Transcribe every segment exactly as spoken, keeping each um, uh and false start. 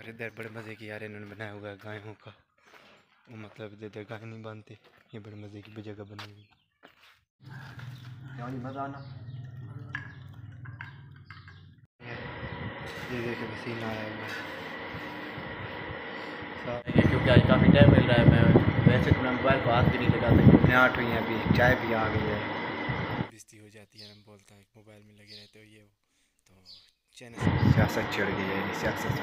इधर बड़े मज़े की यार इन्होंने बनाया हुआ है गायों का, वो मतलब इधर गाय नहीं बांधते, ये बड़े मज़े की जगह बनी हुई। मज़ा आना ये देखे पसीना आया हुआ है क्योंकि आज काफ़ी टाइम मिल रहा है। मैं वैसे तो मैं मोबाइल को हाथ भी नहीं लगाता क्योंकि आठ हुई है, अभी चाय भी आ गई है, बेइज्जती हो जाती है, हम बोलता है मोबाइल में लगे रहते हो ये वो, तो चैनल सियासत चिढ़ गई है, सियासत।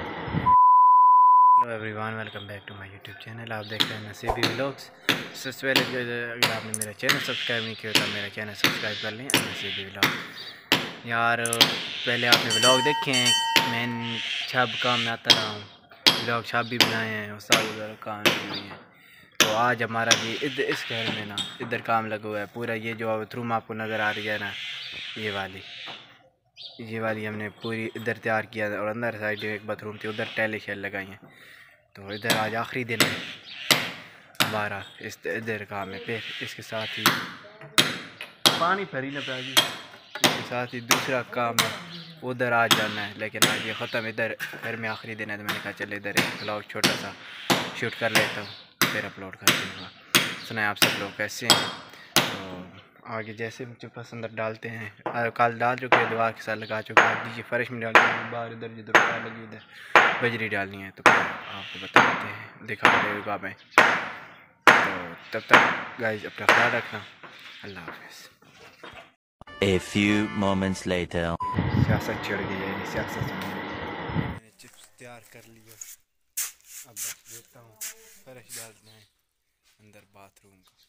Hello everyone, welcome back to my YouTube channel. आप देख रहे हैं नसीबी व्लॉग्स। सबसे पहले अगर आपने मेरा चैनल सब्सक्राइब नहीं किया तो मेरा चैनल सब्सक्राइब कर लें, नसीबी व्लॉग। यार पहले आपने व्लॉग देखे हैं, मैं छाप काम में आता रहा हूँ, व्लॉग छाप भी बनाए हैं और सारी उधर काम भी हुई है। तो आज हमारा भी इधर इस घर में ना इधर काम लगा हुआ है पूरा। ये जो बाथरूम आपको नज़र आ रही है ना, ये वाली ये वाली हमने पूरी इधर तैयार किया और अंदर साइड एक बाथरूम थी, उधर टाइलें शेल लगाई हैं। तो इधर आज आखिरी दिन है हमारा इस इधर काम है। फिर इसके साथ ही पानी भरी ना पाएगी, इसके साथ ही दूसरा काम है उधर आज जाना है, लेकिन आज ये ख़त्म। इधर घर में आखिरी दिन है तो मैंने कहा चल इधर एक ब्लॉग छोटा सा शूट कर लेता हूँ, फिर अपलोड कर दूँगा। सुनाए आप सब लोग कैसे हैं। तो आगे जैसे मुझे पसंद डालते हैं, कल डाल चुके हैं, दुआ के साथ लगा चुके हैं। नीचे फर्श में डालनी है, बाहर इधर जिधर प्यार लगी उधर बजरी डालनी है, तो आपको बता देते हैं, दिखा देगा मैं। तो तब तक गाइस अपना ख्याल रखना, अल्लाह हाफ़िज़। A few moments later. सियासत चिढ़ गई है, सियासत। मैंने चिप्स तैयार कर लिया, अब बस देखता हूँ फर्श डालना है अंदर बाथरूम का।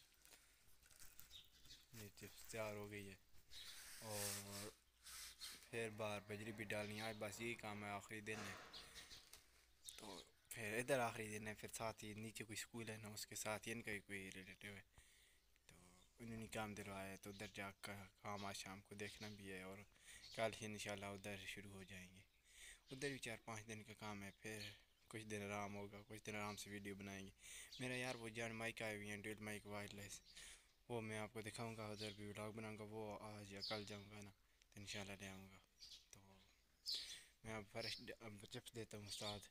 ये चिप्स तैयार हो गई है और फिर बाहर बजरी भी डालनी है। आज बस यही काम है, आखिरी दिन है तो फिर इधर आखिरी दिन है। फिर साथ ही नीचे कोई स्कूल है ना, उसके साथ ही इनका कोई रिलेटिव है, तो उन्होंने काम दिलवाया है, तो उधर जाकर काम आज शाम को देखना भी है और कल ही इंशाल्लाह उधर शुरू हो जाएंगे। उधर भी चार पाँच दिन का काम है, फिर कुछ दिन आराम होगा, कुछ दिन आराम से वीडियो बनाएंगे। मेरा यार वो जान माइक आए हुई हैं, ड्रिल माइक वायरलेस, वो मैं आपको दिखाऊंगा, उधर भी व्लॉग बनाऊंगा। वो आज या कल जाऊंगा ना तो इंशाल्लाह ले आऊँगा। तो मैं अब फर्श चिप्स देता हूँ उस्ताद,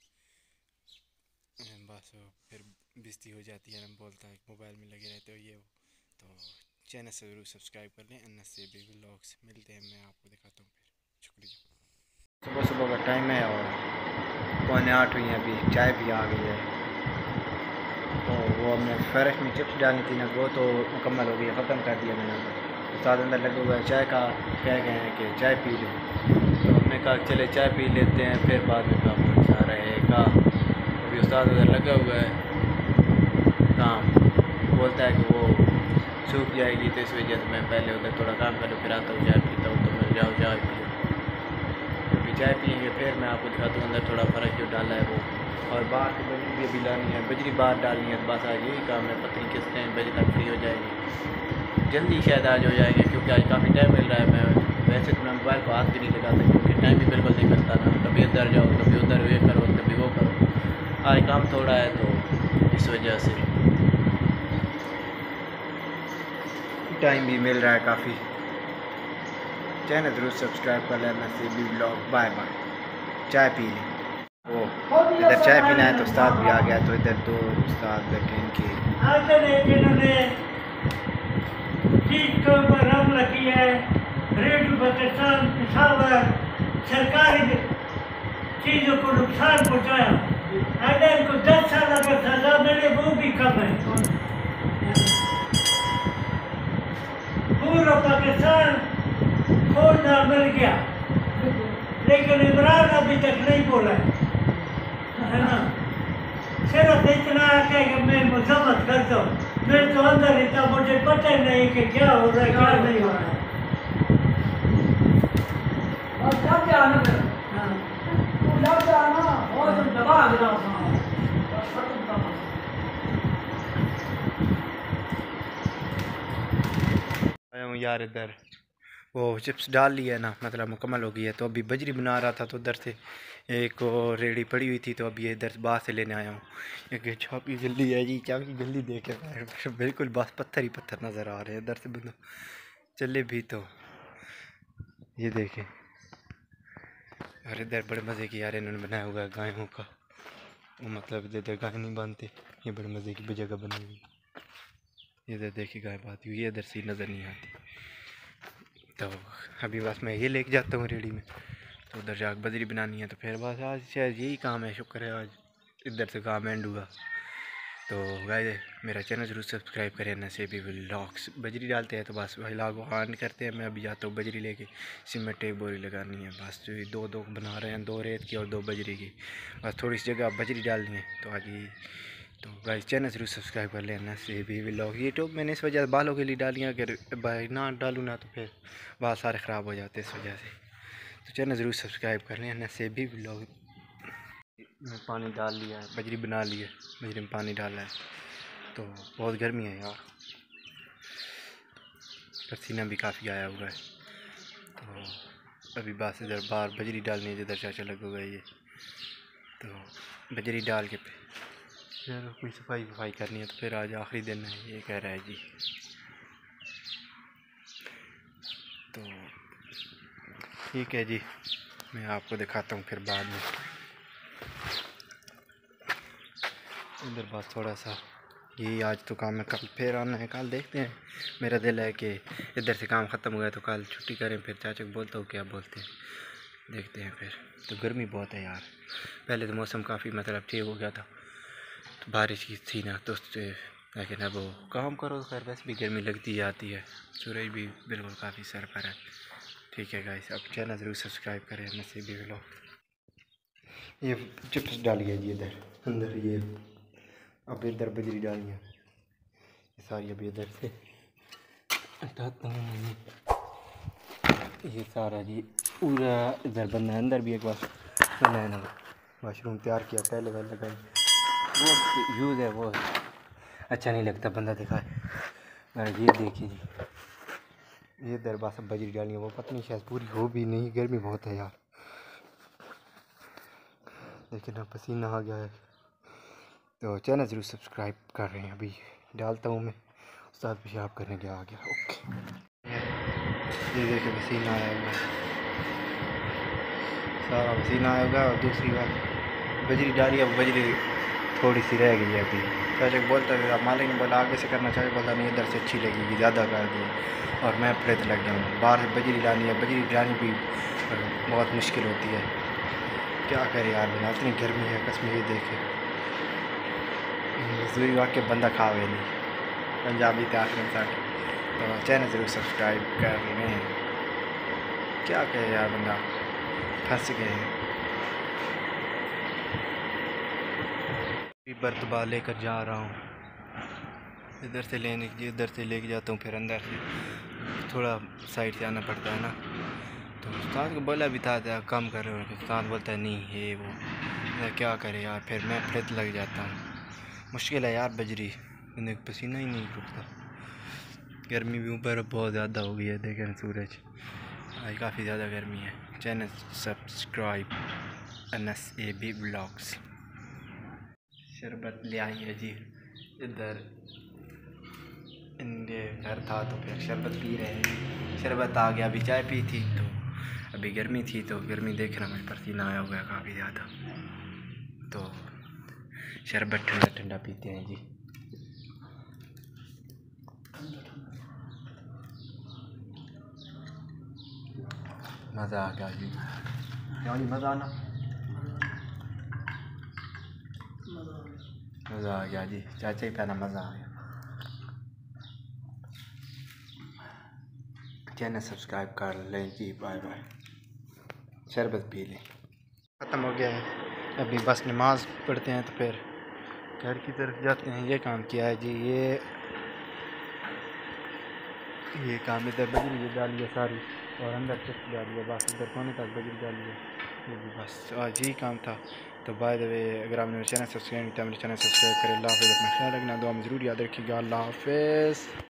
बस फिर बेइज्जती हो जाती है, हम बोलता है मोबाइल में लगे रहते हो ये वो, तो चैनल से ज़रूर सब्सक्राइब कर लें, नसीबी व्लॉग्स। मिलते हैं, मैं आपको दिखाता हूँ फिर। शुक्रिया। सुबह सुबह का टाइम है और पौने आठ हुई है, अभी चाय भी आ गई है। तो वो हमने फर्श में चिप्स डालनी थी ना, वो तो मुकम्मल हो गई है, ख़त्म कर दिया मैंने। उस्ताद अंदर लगा हुआ है, चाय का कह गए हैं कि चाय पी लो, तो हमने कहा चले चाय पी लेते हैं, फिर बाद में काम अच्छा रहेगा। अभी उस्ताद उधर लगा हुआ है काम, बोलता है कि वो सूख जाएगी, तो इस वजह से मैं पहले उधर थोड़ा काम कर लूँ, फिर आता हूँ चाय पीता हूँ। तो मैं जाओ चाय पियो, अभी चाय पियेंगे, फिर मैं आपको दिखाता हूँ अंदर थोड़ा फ़र्क जो डाला है वो। और बाहर की बजरी भी अभी लानी है, बजरी बाहर डालनी है, तो बस आज यही काम है। पत्नी किस टाइम बजे तक फ्री हो जाएगी, जल्दी शायद आज हो जाएंगे क्योंकि आज काफ़ी टाइम मिल रहा है। मैं वैसे तो मैं मोबाइल को हाथ भी नहीं लगाता क्योंकि टाइम भी बिल्कुल नहीं मिलता ना, कभी इधर जाओ कभी उधर वे करो कभी वो करो। आज काम थोड़ा है तो इस वजह से टाइम भी मिल रहा है काफ़ी। चैनल ज़रूर सब्सक्राइब कर लेना, नसीबी व्लॉग। Bye bye. चाय पी लें, वो इधर चाय पीना है तो उस्ताद भी आ गया, तो इधर दो उस्ताद बैठे इनके जिन्होंने चीज के ऊपर हम लगी है, रेडियो पाकिस्तान पेशावर सरकारी चीज़ों को नुकसान पहुँचाया, अगर इनको दस साल अगर सजा मिले वो भी कम है। पूरा पाकिस्तान खोलना मिल गया, लेकिन इमरान अभी तक नहीं बोला है ना। सिर्फ इतना है कि मैं मजम्मत करता हूँ, मैं तो अंदर ही था, मुझे पता ही नहीं कि क्या हो रहा है क्या नहीं हो रहा है। और जब जाना जब जाना और तुम दबा आया हूँ यार। इधर वो चिप्स डाल लिया है ना, मतलब मुकम्मल हो गई है। तो अभी बजरी बना रहा था, तो उधर से एक और रेडी पड़ी हुई थी, तो अभी इधर बाहर से लेने आया हूँ। एक चाबी जल्दी है जी, चाबी जल्दी देखे, बिल्कुल बस पत्थर ही पत्थर नज़र आ रहे हैं इधर से बंदा चले भी। तो ये देखें और इधर बड़े मज़े की यार इन्होंने बनाया हुआ है गायों का, वो मतलब इधर गाय नहीं बांधते, ये बड़े मज़े की जगह बनी हुई। इधर देखिए गाय बांधी हुई है, इधर से नज़र नहीं आती। तो अभी बस मैं ये लेके जाता हूँ रेडी में, तो उधर जाकर बजरी बनानी है। तो फिर बस आज शायद यही काम है, शुक्र है आज इधर से काम एंड हुआ। तो गाइस मेरा चैनल ज़रूर सब्सक्राइब करें, नसीबी व्लॉग्स। बजरी डालते हैं तो बस व्लॉग ऑन करते हैं। मैं अभी जाता हूँ बजरी लेके, सीमेंट एक बोरी लगानी है बस। जो दो दो बना रहे हैं, दो रेत की और दो बजरी की, बस थोड़ी सी जगह बजरी डालनी है। तो आगे तो गाइस चैनल ज़रूर सब्सक्राइब कर लेना नसीबी व्लॉग। यूट्यूब मैंने इस वजह से बालों के लिए डाली है, अगर भाई ना डालूँ ना तो फिर बाल सारे ख़राब हो जाते हैं इस वजह से। तो चैनल ज़रूर सब्सक्राइब कर लें नसीबी व्लॉग। में पानी डाल लिया है, बजरी बना ली है, बजरी में पानी डाला है। तो बहुत गर्मी है यार, पसीना भी काफ़ी आया हुआ है। तो अभी बस इधर बाहर बजरी डालनी है, जिधर चाचा लग हुआ है ये। तो बजरी डाल के फिर कोई सफाई वफाई करनी है। तो फिर आज आखिरी दिन है, ये कह रहा है जी। तो ठीक है जी, मैं आपको दिखाता हूँ फिर बाद में। इधर बस थोड़ा सा यही आज तो काम है, कल फिर आना है। कल देखते हैं, मेरा दिल है कि इधर से काम ख़त्म हो गया तो कल छुट्टी करें। फिर चाचा को बोलता हूँ क्या बोलते हैं, देखते हैं फिर। तो गर्मी बहुत है यार, पहले तो मौसम काफ़ी मतलब ठीक हो गया था, तो बारिश की थी ना, तो उससे लेकिन अब वो काम करो तो खैर वैसे भी गर्मी लगती जाती है। सूरज भी बिल्कुल काफ़ी सर पर है। ठीक है गाइस, अब चैनल ज़रूर सब्सक्राइब करें नसीबी व्लॉग। ये चिप्स डालिए जी इधर अंदर, ये अब इधर बजरी डाली है सारी, अभी इधर से हटाता हूँ। ये सारा जी पूरा इधर बनना है, अंदर भी एक बार बना है ना, मशरूम तैयार किया पहले वाला लगाई, वो यूज़ है, वो अच्छा नहीं लगता बंदा दिखाए। मैं ये देखिए जी, ये इधर बस अब बजरी डाली है, वो पता नहीं शायद पूरी हो भी नहीं, गर्मी बहुत है यार। लेकिन अब पसीना आ गया है। तो चैनल ज़रूर सब्सक्राइब कर रहे हैं, अभी डालता हूँ मैं, उस्ताद पेशाब करने गया आ गया। ओके, ये देखिए पसीना आया हुआ, सारा पसीना आया हुआ। और दूसरी बात बजरी डाली, अब बजरी थोड़ी सी रह गई है अभी। चाचा को बोलता है, मालिक ने बोला आगे से करना चाहिए, बोलता नहीं इधर से अच्छी लगेगी, ज़्यादा कर दी। और मैं प्रेत लग जाऊँ, बाहर से बजरी लानी है, बजरी लानी भी बहुत मुश्किल होती है। क्या करे यार बिना, इतनी गर्मी है कसम। ये देखे मजदूरी वाक़ बंदा खावे नहीं, पंजाबी थे आखिर तक। तो चैनल ज़रूर सब्सक्राइब कर लें। क्या कहे यार बंदा, फंस गए हैं। बर्तबा लेकर जा रहा हूँ, इधर से लेने इधर से लेके जाता हूँ, फिर अंदर से थोड़ा साइड से आना पड़ता है ना। तो उस्ताद को बोला भी था, था कम कर रहे हो, उस्ताद बोलता है नहीं ये वो, मैं क्या करे यार, फिर मैं फिर लग जाता हूँ। मुश्किल है यार बजरी, मैंने पसीना ही नहीं रुकता। गर्मी भी ऊपर बहुत ज़्यादा हो गई है, देखें सूरज आज काफ़ी ज़्यादा गर्मी है। Channel subscribe N S A B vlogs. शरबत ले आई है जी, इधर इनके घर था तो फिर शरबत पी रहे हैं। शरबत आ गया, अभी चाय पी थी, तो अभी गर्मी थी, तो गर्मी देख रहा मैं, पसीना आया हुआ है काफ़ी ज़्यादा। तो शरबत ठंडा ठंडा पीते हैं जी। मज़ा आ गया जी, क्यों जी मज़ा आना, मज़ा आ गया जी, चाचा ही पहना मज़ा आ गया। चैनल सब्सक्राइब कर लें जी, बाय बाय। शरबत पी लें, ख़त्म हो गया है। अभी बस नमाज पढ़ते हैं तो फिर घर की तरफ जाते हैं। ये काम किया है जी, ये ये काम इधर बजरी डाली है सारी, और अंदर चिप्स डाली है, बस इधर कोने तक बजरी डाली है। ये भी बस आज ही काम था। तो बाय द वे, अगर आपने मेरे चैनल सब्सक्राइब किया, मेरे चैनल सब्सक्राइब करें। अल्लाह हाफ़िज़, अपना ख्याल रखना, दुआ में ज़रूर याद रखिएगा। अल्लाह हाफ़िज़।